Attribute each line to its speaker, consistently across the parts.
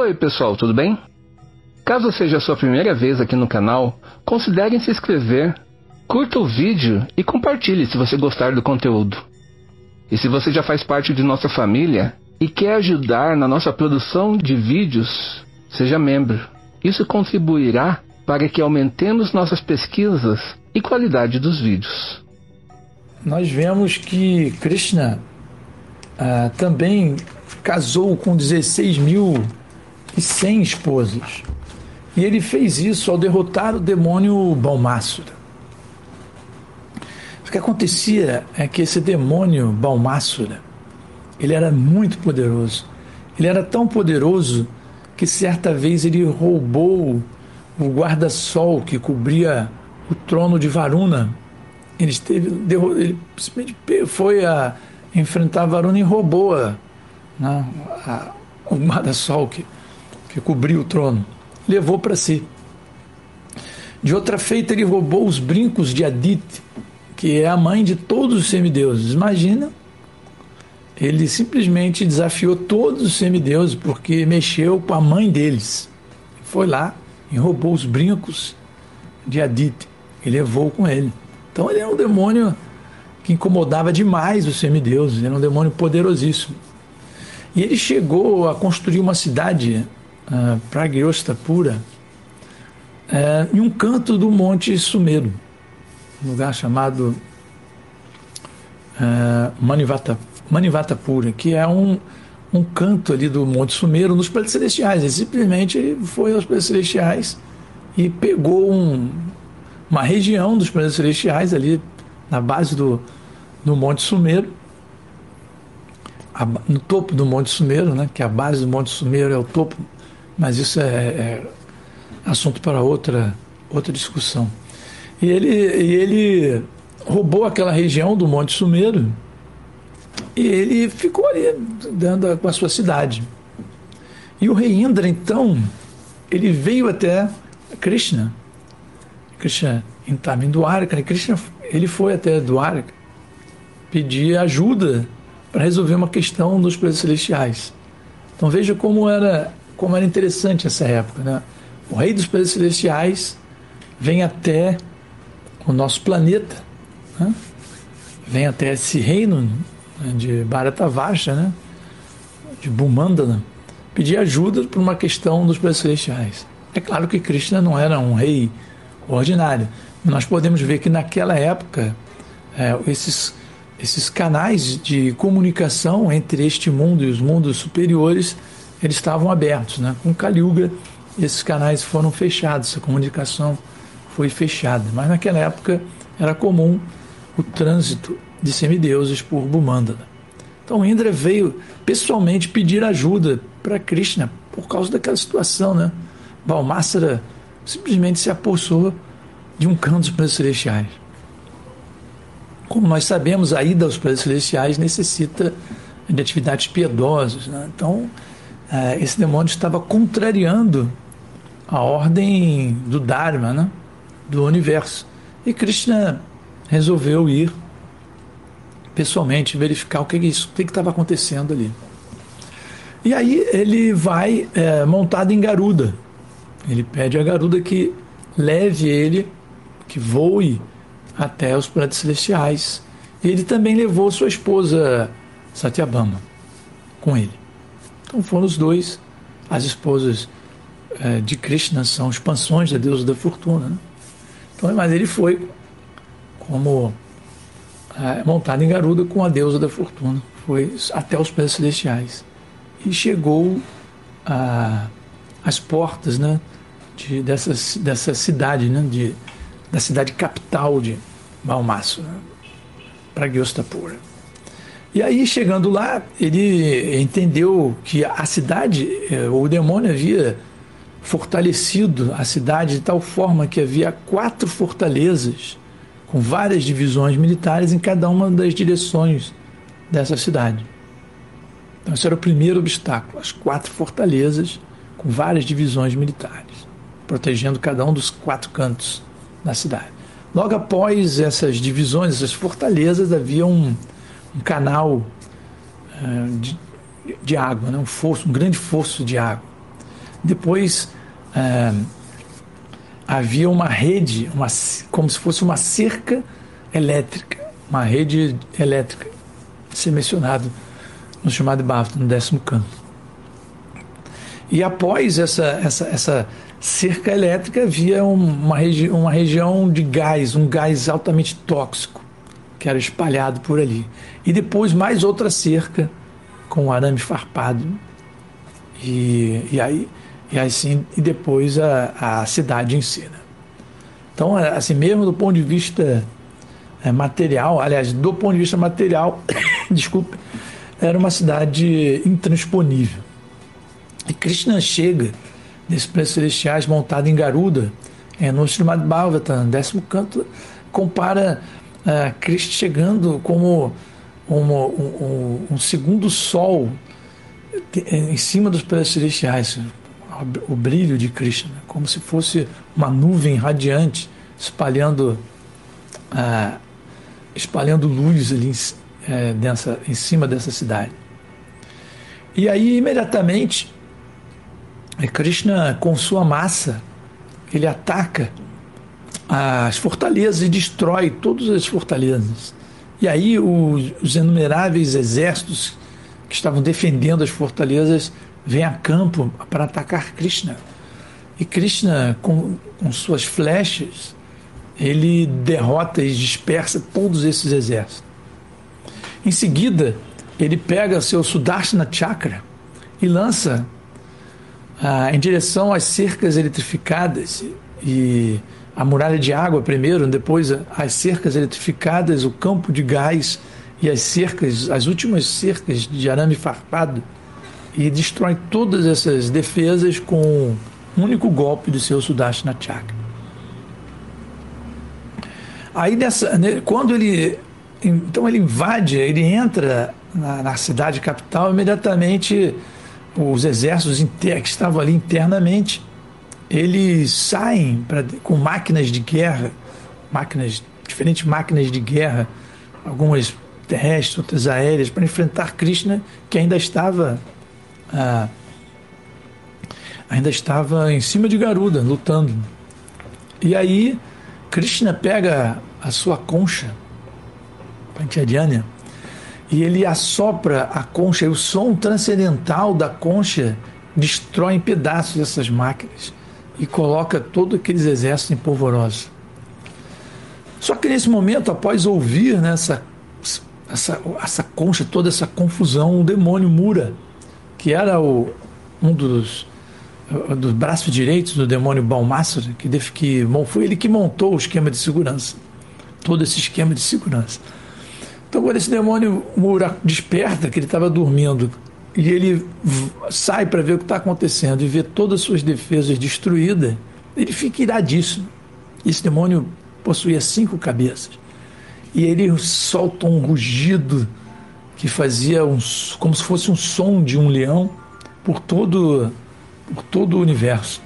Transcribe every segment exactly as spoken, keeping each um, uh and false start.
Speaker 1: Oi pessoal, tudo bem? Caso seja a sua primeira vez aqui no canal, considere se inscrever, curta o vídeo e compartilhe se você gostar do conteúdo. E se você já faz parte de nossa família e quer ajudar na nossa produção de vídeos, seja membro. Isso contribuirá para que aumentemos nossas pesquisas e qualidade dos vídeos.
Speaker 2: Nós vemos que Krishna ah, também casou com dezesseis mil e cem esposas. E ele fez isso ao derrotar o demônio Balmássura. O que acontecia é que esse demônio Balmássura, ele era muito poderoso. Ele era tão poderoso que certa vez ele roubou o guarda-sol que cobria o trono de Varuna. Ele, esteve, ele simplesmente foi a enfrentar Varuna e roubou a, né, a, o guarda-sol que, que cobria o trono. Levou para si. De outra feita, ele roubou os brincos de Aditi, que é a mãe de todos os semideuses. Imagina, ele simplesmente desafiou todos os semideuses porque mexeu com a mãe deles. Foi lá e roubou os brincos de Aditi e levou com ele. Então ele era um demônio que incomodava demais os semideuses, era um demônio poderosíssimo. E ele chegou a construir uma cidade, uh, Pragyostapura, uh, em um canto do Monte Sumeru, um lugar chamado uh, Manivata, Manivatapura, que é um, um canto ali do Monte Sumeru nos planetas celestiais. Ele simplesmente foi aos planetas celestiais e pegou um, uma região dos planetas celestiais ali na base do, do Monte Sumeru, a, no topo do Monte Sumeru, né, que a base do Monte Sumeru é o topo, mas isso é, é assunto para outra, outra discussão. E ele, e ele roubou aquela região do Monte Sumeru e ele ficou ali dentro com a sua cidade. E o rei Indra, então, ele veio até Krishna. Krishna estava em Dwarka, e Krishna ele foi até Dwarka pedir ajuda para resolver uma questão dos planetas celestiais. Então veja como era, como era interessante essa época, né? O rei dos planetas celestiais vem até o nosso planeta, né? Vem até esse reino, né, de Bharatavarsha, né? De Bhumandana, pedir ajuda por uma questão dos planetas celestiais. É claro que Krishna não era um rei ordinário. Nós podemos ver que naquela época é, esses, esses canais de comunicação entre este mundo e os mundos superiores, eles estavam abertos, né? Com Kali Yuga, esses canais foram fechados, essa comunicação foi fechada. Mas naquela época era comum o trânsito de semideuses por Bhumandana. Então Indra veio pessoalmente pedir ajuda para Krishna por causa daquela situação, né? Balmássura simplesmente se apossou de um canto dos planetas celestiais. Como nós sabemos, a ida aos planetas celestiais necessita de atividades piedosas, né? Então, eh, esse demônio estava contrariando a ordem do Dharma, né? Do universo. E Krishna resolveu ir pessoalmente verificar o que isso, o que estava acontecendo ali. E aí ele vai eh, montado em Garuda. Ele pede a Garuda que leve ele, que voe até os planetas celestiais. E ele também levou sua esposa Satyabhama com ele. Então foram os dois. As esposas eh, de Krishna são expansões da deusa da fortuna, né? Então, mas ele foi como eh, montado em Garuda com a deusa da fortuna. Foi até os planetas celestiais. E chegou a, às portas, né? De, dessa, dessa cidade, né, de, da cidade capital de Balmássura, Pragyostapura. E aí, chegando lá, ele entendeu que a cidade, o demônio havia fortalecido a cidade de tal forma que havia quatro fortalezas com várias divisões militares em cada uma das direções dessa cidade. Então, esse era o primeiro obstáculo, as quatro fortalezas com várias divisões militares, protegendo cada um dos quatro cantos da cidade. Logo após essas divisões, essas fortalezas, havia um, um canal uh, de, de água, né? um, fosso, um grande fosso de água. Depois é, havia uma rede, uma, como se fosse uma cerca elétrica, uma rede elétrica, ser mencionado no chamado de Bafta, no décimo canto. E após essa, essa, essa cerca elétrica havia uma, regi uma região de gás, um gás altamente tóxico, que era espalhado por ali. E depois mais outra cerca com arame farpado. E, e aí, e assim, e depois a, a cidade em si, né? Então, assim, mesmo do ponto de vista é, material, aliás, do ponto de vista material, desculpe, era uma cidade intransponível. E Krishna chega nesses planetas celestiais montado em Garuda, é, no Srimad Bhagavatam, décimo canto, compara uh, Krishna chegando como um, um, um segundo sol em cima dos planetas celestiais, o brilho de Krishna, como se fosse uma nuvem radiante espalhando, uh, espalhando luz ali uh, dessa, em cima dessa cidade. E aí, imediatamente, Krishna, com sua massa, ele ataca as fortalezas e destrói todas as fortalezas. E aí os, os inumeráveis exércitos que estavam defendendo as fortalezas vêm a campo para atacar Krishna. E Krishna, com, com suas flechas, ele derrota e dispersa todos esses exércitos. Em seguida, ele pega seu Sudarshana Chakra e lança Ah, em direção às cercas eletrificadas e a muralha de água primeiro, depois as cercas eletrificadas, o campo de gás e as cercas, as últimas cercas de arame farpado, e destrói todas essas defesas com um único golpe do seu Sudarshana Chakra. Aí nessa, quando ele então ele invade, ele entra na, na cidade capital, imediatamente os exércitos inter, que estavam ali internamente, eles saem pra, com máquinas de guerra, máquinas, diferentes máquinas de guerra, algumas terrestres, outras aéreas, para enfrentar Krishna, que ainda estava ah, ainda estava em cima de Garuda, lutando. E aí Krishna pega a sua concha, Panchajanya, e ele assopra a concha, e o som transcendental da concha destrói em pedaços essas máquinas e coloca todos aqueles exércitos em polvorosa. Só que nesse momento, após ouvir né, essa, essa, essa concha, toda essa confusão, o demônio Mura, que era o, um dos, dos braços direitos do demônio Balmasura, que, que foi ele que montou o esquema de segurança, todo esse esquema de segurança. Então, quando esse demônio Mura desperta, que ele estava dormindo, e ele sai para ver o que está acontecendo e vê todas as suas defesas destruídas, ele fica iradíssimo. Esse demônio possuía cinco cabeças. E ele solta um rugido que fazia um, como se fosse um som de um leão por todo, por todo o universo.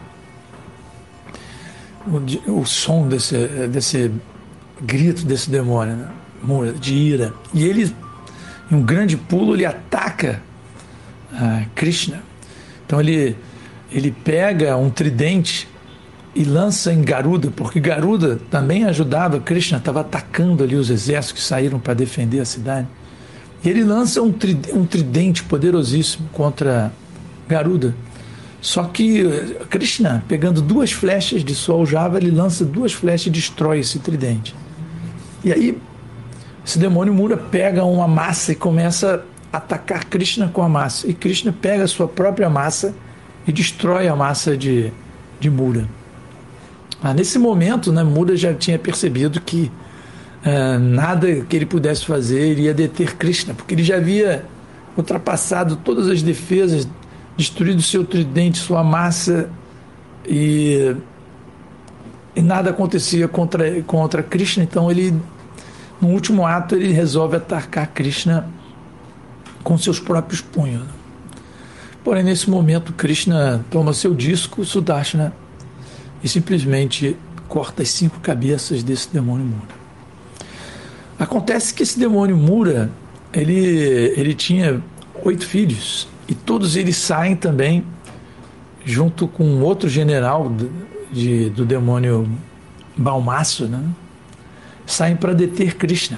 Speaker 2: O, o som desse, desse grito desse demônio, né? De ira. E ele, em um grande pulo, ele ataca uh, Krishna. Então ele, ele pega um tridente e lança em Garuda, porque Garuda também ajudava Krishna, estava atacando ali os exércitos que saíram para defender a cidade. E ele lança um, tri, um tridente poderosíssimo contra Garuda. Só que Krishna, pegando duas flechas de sua aljava, ele lança duas flechas e destrói esse tridente. E aí esse demônio Mura pega uma massa e começa a atacar Krishna com a massa. E Krishna pega a sua própria massa e destrói a massa de, de Mura. Ah, nesse momento, né, Mura já tinha percebido que ah, nada que ele pudesse fazer iria deter Krishna, porque ele já havia ultrapassado todas as defesas, destruído seu tridente, sua massa, e, e nada acontecia contra, contra Krishna. Então ele, no último ato, ele resolve atacar Krishna com seus próprios punhos. Porém, nesse momento, Krishna toma seu disco, Sudarshana, e simplesmente corta as cinco cabeças desse demônio Mura. Acontece que esse demônio Mura, ele, ele tinha oito filhos, e todos eles saem também junto com outro general do, de, do demônio Balmaço, né, saem para deter Krishna.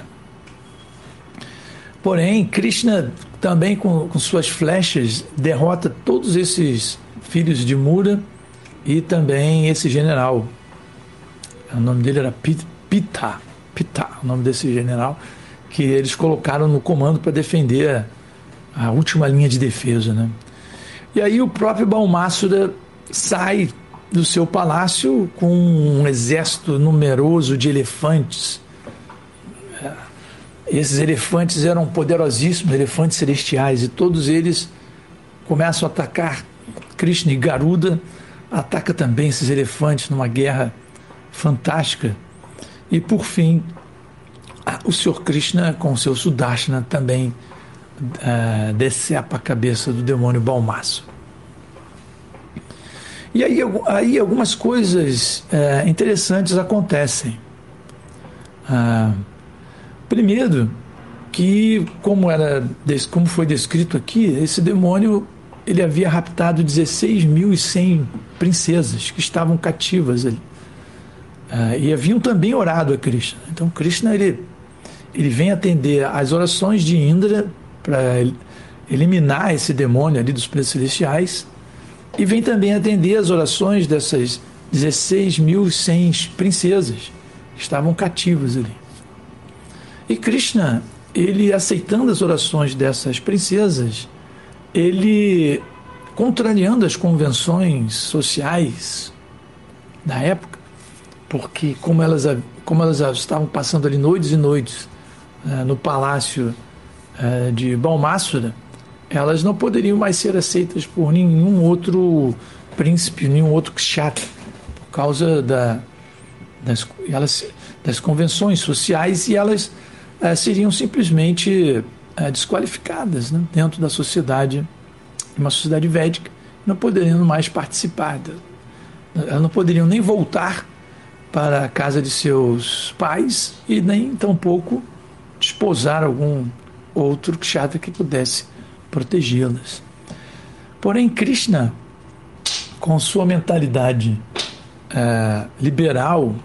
Speaker 2: Porém, Krishna também com, com suas flechas derrota todos esses filhos de Mura e também esse general. O nome dele era Pita, Pita, o nome desse general, que eles colocaram no comando para defender a, a última linha de defesa, né? E aí o próprio Balmássura sai do seu palácio com um exército numeroso de elefantes. Esses elefantes eram poderosíssimos, elefantes celestiais, e todos eles começam a atacar Krishna, e Garuda ataca também esses elefantes numa guerra fantástica. E por fim, o senhor Krishna com o seu Sudarshana também uh, decepa a cabeça do demônio Balmaço. E aí, aí algumas coisas uh, interessantes acontecem. Uh, primeiro, que como, era, como foi descrito aqui, esse demônio ele havia raptado dezesseis mil e cem princesas que estavam cativas ali. Uh, e haviam também orado a Krishna. Então Krishna ele, ele vem atender às orações de Indra para eliminar esse demônio ali dos planetas celestiais, e vem também atender às orações dessas dezesseis mil e cem princesas que estavam cativas ali. E Krishna, ele aceitando as orações dessas princesas, ele, contrariando as convenções sociais da época, porque como elas, como elas estavam passando ali noites e noites uh, no palácio uh, de Balmássura, elas não poderiam mais ser aceitas por nenhum outro príncipe, nenhum outro kshatriya, por causa da, das, elas, das convenções sociais, e elas uh, seriam simplesmente uh, desqualificadas, né, dentro da sociedade, uma sociedade védica, não poderiam mais participar, elas não poderiam nem voltar para a casa de seus pais e nem tampouco desposar algum outro kshatriya que pudesse protegê-las. Porém, Krishna, com sua mentalidade uh, liberal,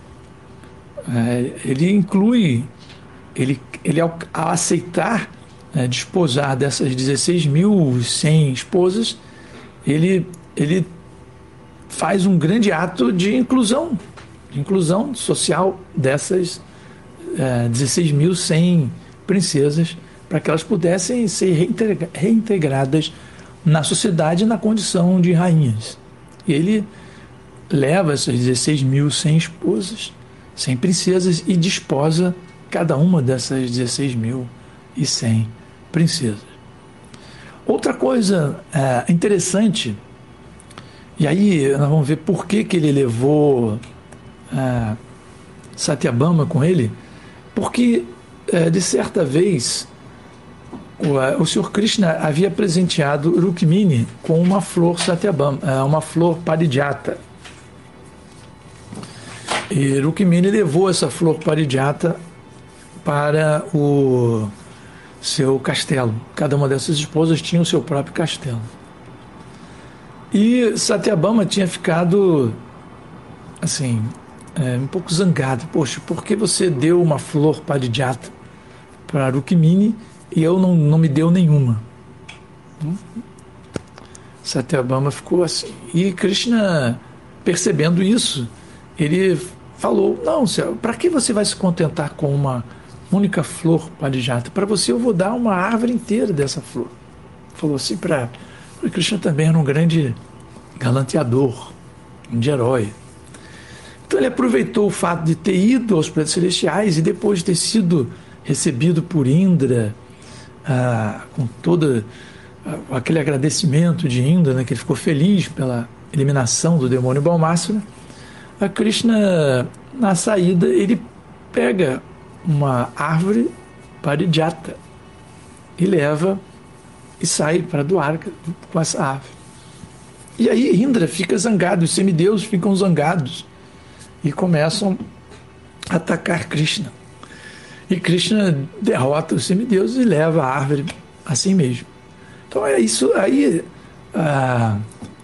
Speaker 2: uh, ele inclui, ele, ele ao, ao aceitar uh, desposar dessas dezesseis mil e cem esposas, ele, ele faz um grande ato de inclusão, de inclusão social dessas uh, dezesseis mil e cem princesas, para que elas pudessem ser reintegra- reintegradas na sociedade na condição de rainhas. E ele leva essas dezesseis mil e cem esposas, cem princesas, e desposa cada uma dessas dezesseis mil e cem princesas. Outra coisa é, interessante, e aí nós vamos ver por que, que ele levou é, Satyabhama com ele, porque é, de certa vez o, o senhor Krishna havia presenteado Rukmini com uma flor Satyabhama, uma flor parijata. E Rukmini levou essa flor parijata para o seu castelo. Cada uma dessas esposas tinha o seu próprio castelo. E Satyabhama tinha ficado assim, é, um pouco zangado. Poxa, por que você deu uma flor parijata para Rukmini e eu não, não me deu nenhuma? Satyabhama ficou assim. E Krishna, percebendo isso, ele falou: não, para que você vai se contentar com uma única flor parijata? Para você eu vou dar uma árvore inteira dessa flor. Falou assim para... Krishna também era um grande galanteador, um de herói. Então ele aproveitou o fato de ter ido aos planetas celestiais e depois de ter sido recebido por Indra, ah, com todo ah, aquele agradecimento de Indra, né, que ele ficou feliz pela eliminação do demônio Balmássura, a Krishna, na saída, ele pega uma árvore parijata e leva e sai para Dwarka com essa árvore. E aí Indra fica zangado, os semideuses ficam zangados e começam a atacar Krishna. E Krishna derrota os semideuses e leva a árvore assim mesmo. Então é isso aí. A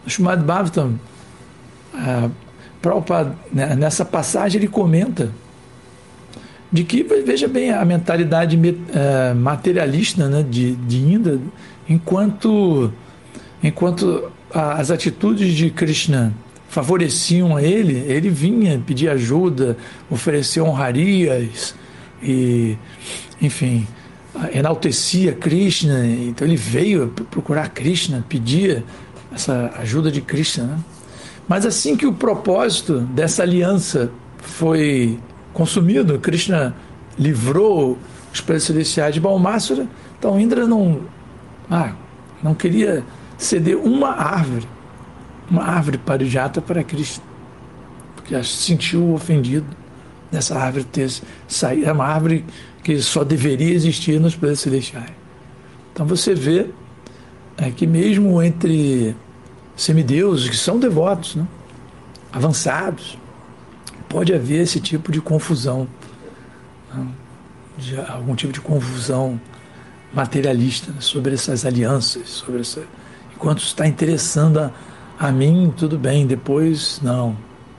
Speaker 2: No Srimad Bhagavatam, a Prabhupada, né, nessa passagem ele comenta de que, veja bem, a mentalidade uh, materialista, né, de, de Indra, enquanto, enquanto as atitudes de Krishna favoreciam a ele, ele vinha pedir ajuda, oferecer honrarias e, enfim, enaltecia Krishna. Então ele veio procurar Krishna, pedia essa ajuda de Krishna, né? Mas assim que o propósito dessa aliança foi consumido, Krishna livrou os planetas celestiais de Balmasura, então Indra não, ah, não queria ceder uma árvore, uma árvore parijata para Krishna, porque se sentiu ofendido dessa árvore ter saído. É uma árvore que só deveria existir nos planetas celestiais. Então você vê é, que mesmo entre semideuses que são devotos, né, avançados, pode haver esse tipo de confusão, né, de algum tipo de confusão materialista, né, sobre essas alianças, sobre essa, enquanto está interessando a, a mim, tudo bem, depois não.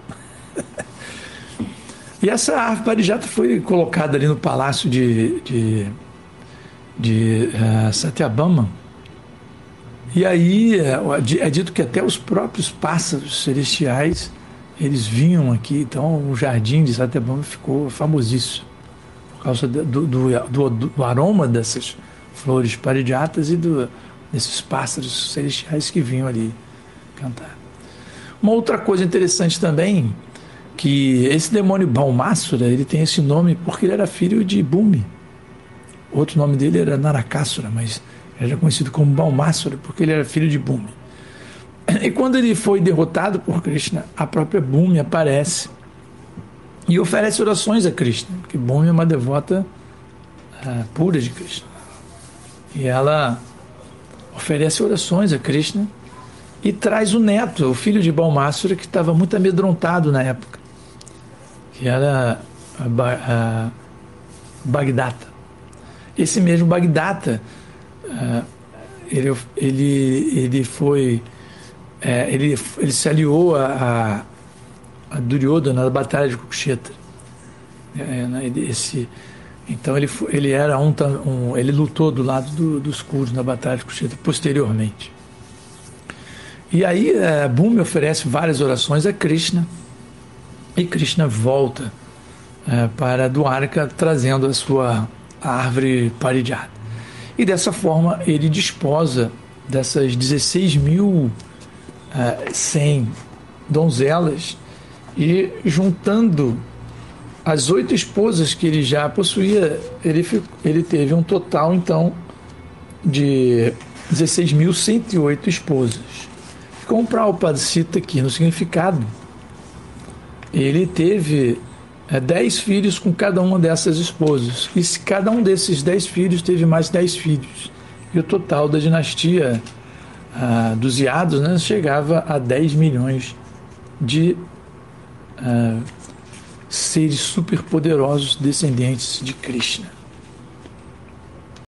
Speaker 2: E essa árvore parijata foi colocada ali no palácio de, de, de uh, Satyabhama. E aí é dito que até os próprios pássaros celestiais eles vinham aqui. Então o jardim de Satyabhama ficou famosíssimo por causa do, do, do, do aroma dessas flores parijatas e do, desses pássaros celestiais que vinham ali cantar. Uma outra coisa interessante também, que esse demônio Balmasura, ele tem esse nome porque ele era filho de Bhumi. Outro nome dele era Narakasura, mas ele era conhecido como Balmasura porque ele era filho de Bhumi. E quando ele foi derrotado por Krishna, a própria Bhumi aparece e oferece orações a Krishna, porque Bhumi é uma devota uh, pura de Krishna. E ela oferece orações a Krishna e traz o neto, o filho de Balmasura, que estava muito amedrontado na época, que era a, a, a Bagdata. Esse mesmo Bagdata, uh, ele, ele, ele foi, é, ele, ele se aliou a, a, a Duryodhana na batalha de Kurukshetra. É, né, esse, então ele, ele era um, um, ele lutou do lado do, dos Kurus na batalha de Kurukshetra posteriormente. E aí uh, Bhumi oferece várias orações a Krishna. E Krishna volta é, para Dwarka trazendo a sua árvore parijata. E dessa forma ele desposa dessas dezesseis mil e cem donzelas e juntando as oito esposas que ele já possuía, ele, ele teve um total então de dezesseis mil cento e oito esposas. Como o Prabhupada cita aqui no significado, ele teve é, dez filhos com cada uma dessas esposas. E se cada um desses dez filhos teve mais dez filhos. E o total da dinastia ah, dos Yados, né, chegava a dez milhões de ah, seres superpoderosos descendentes de Krishna.